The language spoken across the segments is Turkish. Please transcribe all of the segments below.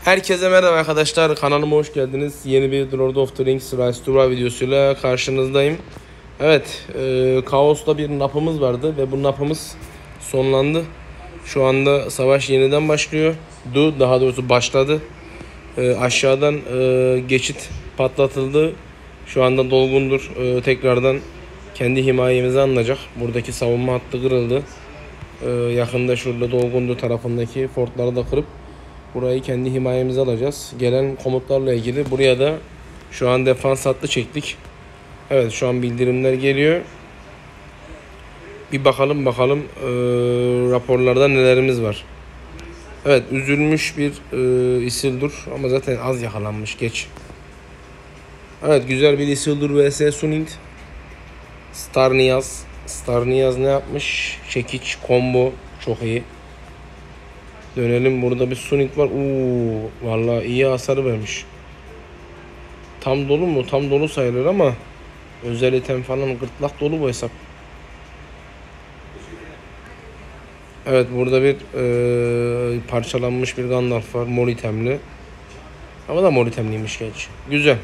Herkese merhaba arkadaşlar, kanalıma hoş geldiniz. Yeni bir Lord of the Rings Rise to War videosuyla karşınızdayım. Evet, Kaos'ta bir napımız vardı ve bu napımız sonlandı. Şu anda savaş yeniden başlıyor. Daha doğrusu başladı. Aşağıdan geçit patlatıldı. Şu anda dolgundur. Tekrardan kendi himayemize alınacak. Buradaki savunma hattı kırıldı. Yakında şurada dolgundur tarafındaki fortları da kırıp burayı kendi himayemize alacağız. Gelen komutlarla ilgili buraya da şu an defans hattı çektik. Evet, şu an bildirimler geliyor. Bir bakalım raporlarda nelerimiz var. Evet, üzülmüş bir Isildur ama zaten az yakalanmış, geç. Evet, güzel bir Isildur vs Sunint. Starniaz ne yapmış? Çekiç, combo çok iyi. Dönelim, burada bir Sunint var. Vallahi iyi hasar vermiş. Tam dolu mu? Tam dolu sayılır ama özel item falan gırtlak dolu bu hesap. Evet, burada bir parçalanmış bir Gandalf var. Mor itemli. Ama da mor itemliymiş geç. Güzel.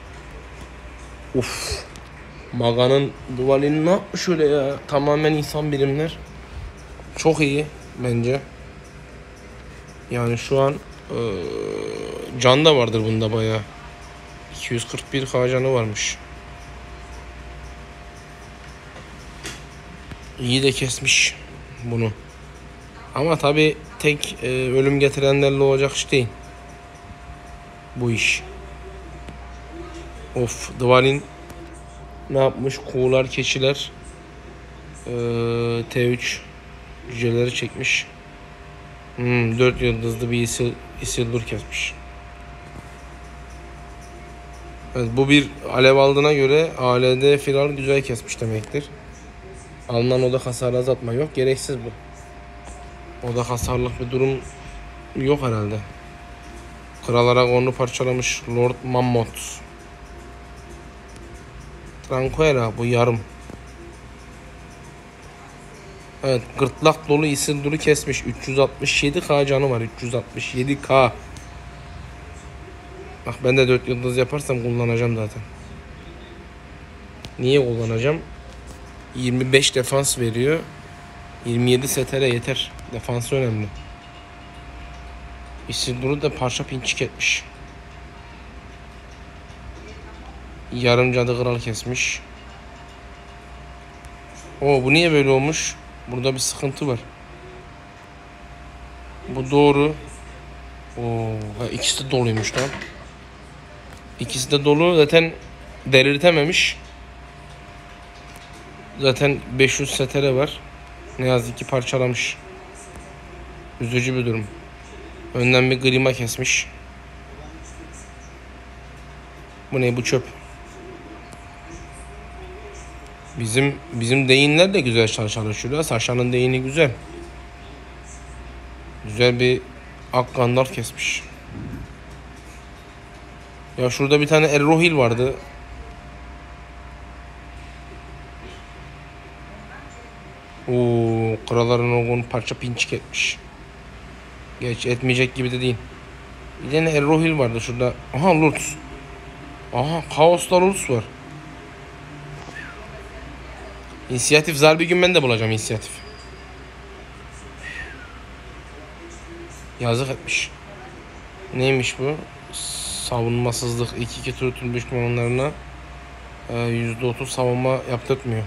Uf. Maga'nın duvalini ne yapmış öyle ya? Tamamen insan birimler. Çok iyi bence. Yani şu an can da vardır bunda bayağı. 241k canı varmış. İyi de kesmiş bunu. Ama tabi tek ölüm getirenlerle olacak iş değil bu iş. Of, Dvalin ne yapmış? Kuğular, keçiler, T3 cüceleri çekmiş. 4 yıldızlı bir Isildur kesmiş. Evet, bu bir alev aldığına göre ALD firar güzel kesmiş demektir. Alınan odak hasarı azaltma yok. Gereksiz bu. Odak hasarlık bir durum yok herhalde. Kral Aragorn'u parçalamış Lord Mammoth. Tranquera bu yarım. Evet, gırtlak dolu Isildur'u kesmiş. 367k canı var. 367k. Bak, ben de 4 yıldız yaparsam kullanacağım zaten. Niye kullanacağım? 25 defans veriyor. 27 STR yeter. Defansı önemli. Isildur'u da parça pinçik etmiş. Yarım cadı kral kesmiş. Bu niye böyle olmuş? Burada bir sıkıntı var. Bu doğru. İkisi de doluymuş lan. İkisi de dolu. Zaten delirtememiş. Zaten 500 STR var. Ne yazık ki parçalamış. Üzücü bir durum. Önden bir grima kesmiş. Bu ne? Bu çöp. Bizim değinler de güzel çalışıyor. Saşa'nın değini güzel. Güzel bir ak Gandalf kesmiş. Ya şurada bir tane Errohil vardı. Kralların oğlunu parça pinçik etmiş. Geç etmeyecek gibi de değil. Bir tane Errohil vardı şurada. Aha, Lurtz. Aha, Kaos'ta Lurtz var. İnisiyatif zar, bir gün ben de bulacağım inisiyatif. Yazık etmiş. Neymiş bu? Savunmasızlık. 2 tur tüm düşmanlarına %30 savunma yaptırtmıyor.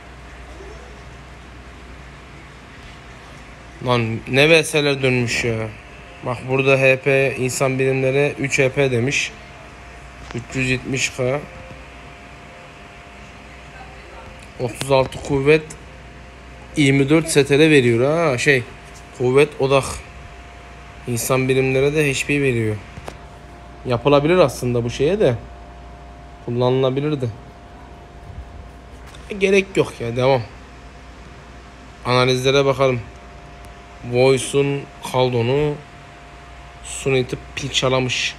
Lan ne VS'ler dönmüş ya. Bak, burada HP insan birimlere 3 HP demiş. 370k. 36 kuvvet, 24 STR veriyor ha. Kuvvet odak. İnsan birimlere de HP veriyor. Yapılabilir aslında bu şeye de. Kullanılabilirdi. Gerek yok ya, devam. Analizlere bakalım. Voice'un Kaldon'u Sunit'i pil çalamış.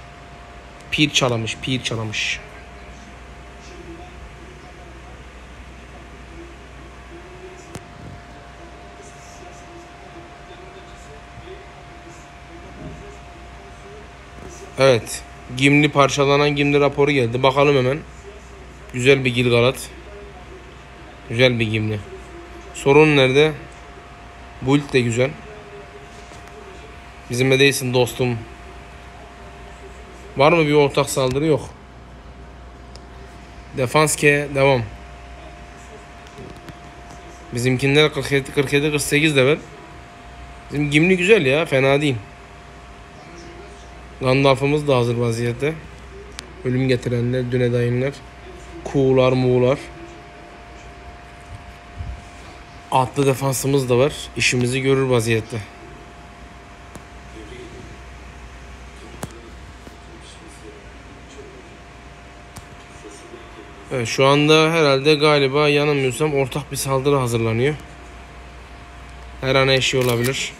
Evet. Gimli, parçalanan Gimli raporu geldi. Bakalım hemen. Güzel bir Gil-galad. Güzel bir Gimli. Sorun nerede? Build de güzel. Bizimle değilsin dostum. Var mı bir ortak saldırı? Yok. Defans K devam. Bizimkinler 47 48 level. Bizim Gimli güzel ya, fena değil. Gandalf'ımız da hazır vaziyette. Ölüm getirenler, Dünedayinler, Kuğular, Muğlar. Atlı defansımız da var. İşimizi görür vaziyette. Evet, şu anda herhalde galiba yanılmıyorsam ortak bir saldırı hazırlanıyor. Her an eşi olabilir.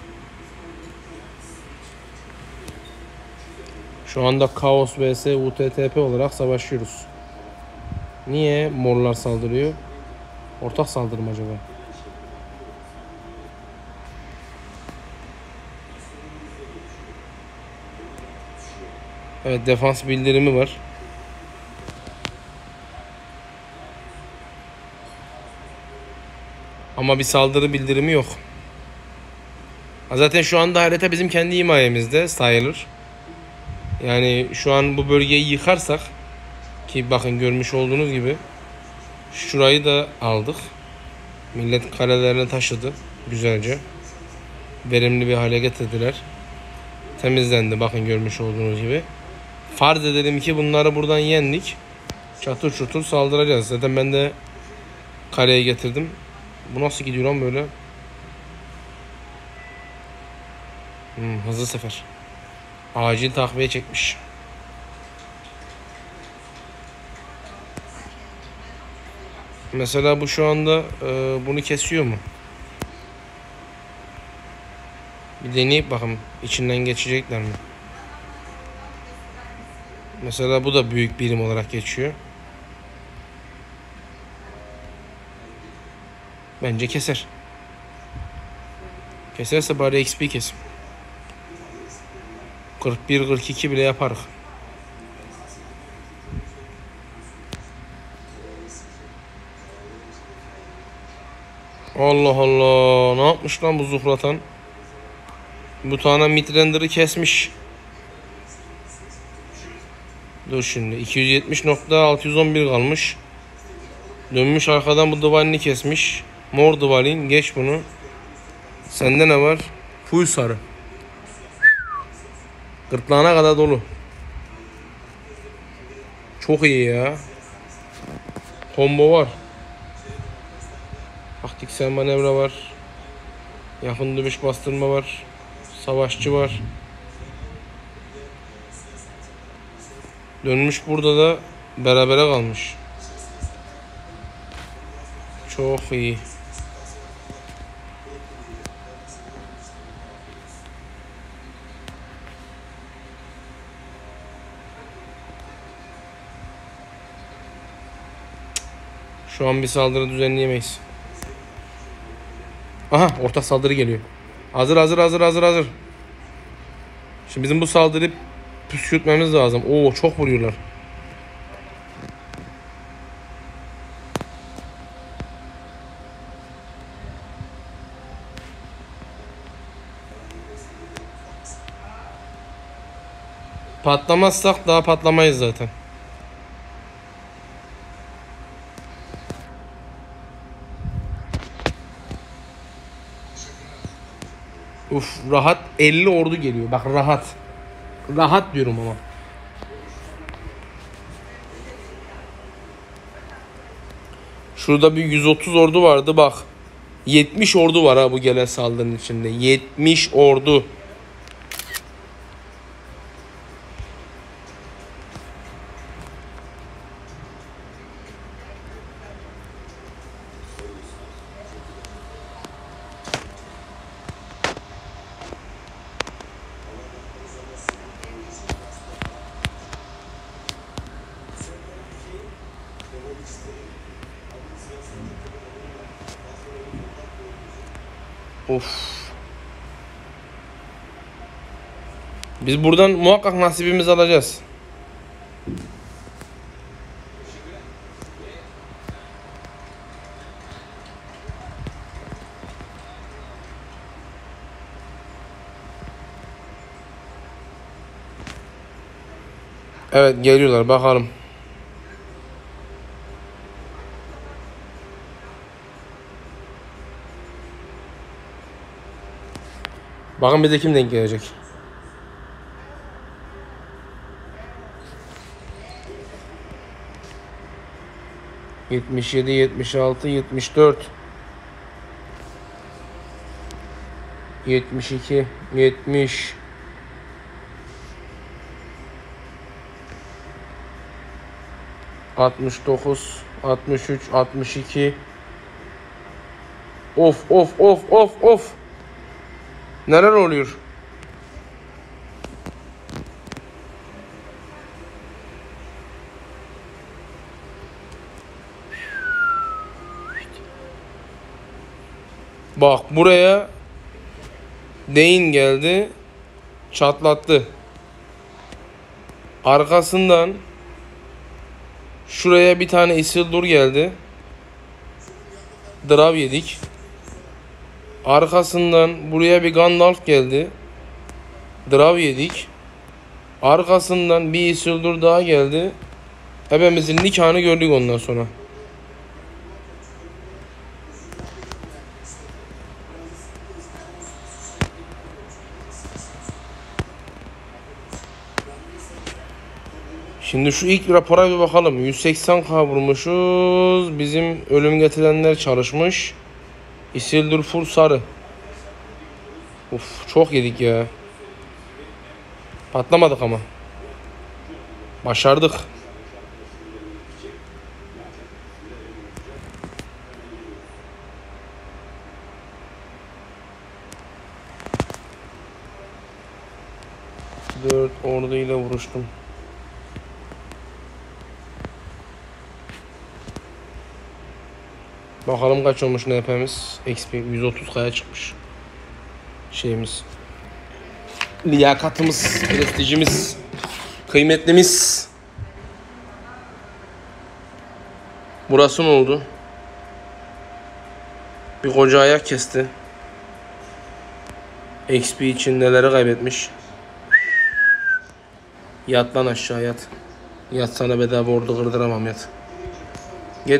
Şu anda Kaos vs UTTP olarak savaşıyoruz. Niye morlar saldırıyor? Ortak saldırı mı acaba? Evet, defans bildirimi var. Ama bir saldırı bildirimi yok. Zaten şu anda harita bizim kendi himayemizde sayılır. Yani şu an bu bölgeyi yıkarsak, ki bakın görmüş olduğunuz gibi şurayı da aldık. Millet kalelerini taşıdı güzelce. Verimli bir hale getirdiler. Temizlendi bakın görmüş olduğunuz gibi. Farz edelim ki bunları buradan yendik. Çatır çutur saldıracağız. Zaten ben de kaleye getirdim. Bu nasıl gidiyor lan böyle? Hızlı sefer. Acil takviye çekmiş. Mesela bu şu anda bunu kesiyor mu? Bir deneyip bakalım içinden geçecekler mi? Mesela bu da büyük birim olarak geçiyor. Bence keser. Keserse bari XP kesim. 41-42 bile yaparız. Allah Allah, ne yapmış lan bu Zuhratan? Bu tane midrender'ı kesmiş. Dur şimdi 270.611 kalmış. Dönmüş arkadan bu Dvalin'i kesmiş. Mor Dvalin, geç bunu. Sende ne var? Full sarı. Gırtlağına kadar dolu. Çok iyi ya. Combo var. Taktiksel manevra var. Yakın dövüş bastırma var. Savaşçı var. Dönmüş burada da berabere kalmış. Çok iyi. Şu an bir saldırı düzenleyemeyiz. Aha, ortak saldırı geliyor. Hazır. Şimdi bizim bu saldırıyı püskürtmemiz lazım. Oo, çok vuruyorlar. Patlamazsak daha patlamayız zaten. Uf, rahat 50 ordu geliyor. Bak rahat. Rahat diyorum ama. Şurada bir 130 ordu vardı bak. 70 ordu var ha bu gelen saldırının içinde. 70 ordu. Of. Biz buradan muhakkak nasibimizi alacağız. Evet, geliyorlar, bakalım. Bakın bize kim denk gelecek. ...77, 76, 74... ...72, 70... ...69, 63, 62... Of of of of of! Neler oluyor? Bak buraya Dein geldi, çatlattı. Arkasından şuraya bir tane Isildur geldi. Drav yedik. Arkasından buraya bir Gandalf geldi. Drav yedik. Arkasından bir Isildur daha geldi. Hepimizin nikahını gördük ondan sonra. Şimdi şu ilk rapora bir bakalım. 180k vurmuşuz. Bizim ölüm getirenler çalışmış. Isildur full sarı. Uf, çok yedik ya. Patlamadık ama. Başardık. Dört ordu ile vuruştum. Bakalım kaç olmuş NP'miz. XP 130k'ya çıkmış. Şeyimiz. Liyakatımız, prestijimiz, kıymetlimiz. Burası ne oldu? Bir koca ayak kesti. XP için neleri kaybetmiş. Yat lan aşağı, yat. Yat, sana bedava ordu kırdıramam, yat. Git.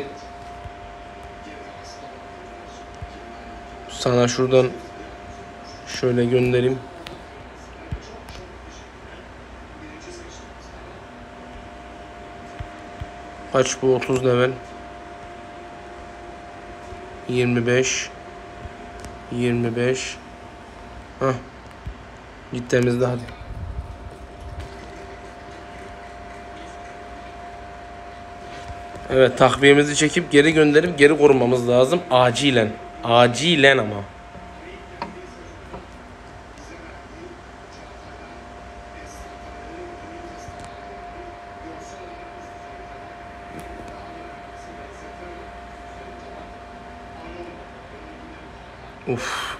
Sana şuradan şöyle göndereyim. Kaç bu? 30 level. 25. 25. Hah. Gittiğimizde hadi. Evet, takviyemizi çekip geri gönderip geri korumamız lazım. Acilen. Acilen ama. Uf.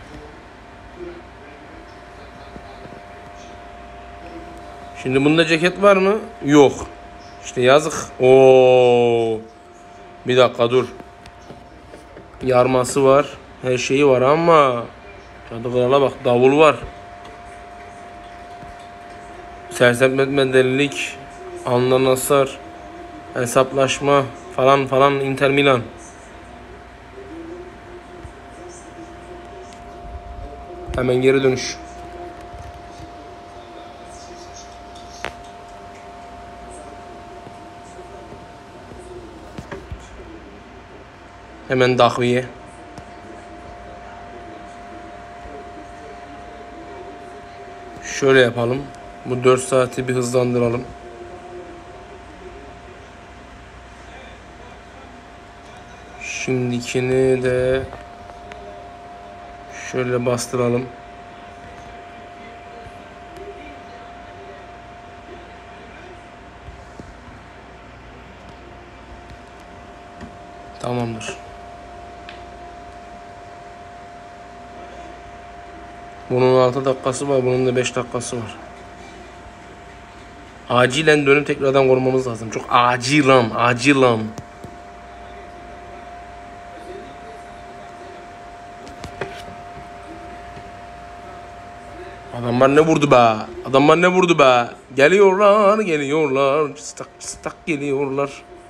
Şimdi bunda ceket var mı? Yok. İşte yazık. Oo. Bir dakika dur. Yarması var. Her şeyi var ama Cadı Kral'a bak, davul var. Sersemletme, delilik, alınan hasar, hesaplaşma falan falan, Inter Milan. Hemen geri dönüş. Hemen takviye. Şöyle yapalım. Bu 4 saati bir hızlandıralım. Şimdikini de şöyle bastıralım. Tamamdır. Bunun 6 dakikası var, bunun da 5 dakikası var. Acilen dönüp tekrardan korumamız lazım. Çok acilen, acilen. Adamlar ne vurdu be? Adamlar ne vurdu be? Geliyorlar, geliyorlar. Cıstak cıstak geliyorlar.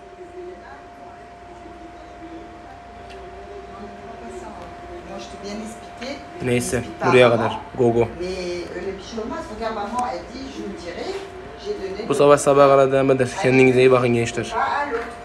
Moi, je t'ai bien expliqué. Neyse, Explique buraya pas kadar. avant. Go go. Mais öyle bir şey olmaz. Regarde maman, elle dit, je me dirai. J'ai donné. Bu sabah sabaha kadar devam eder. Kendinize iyi bakın gençler. Pas à l'autre.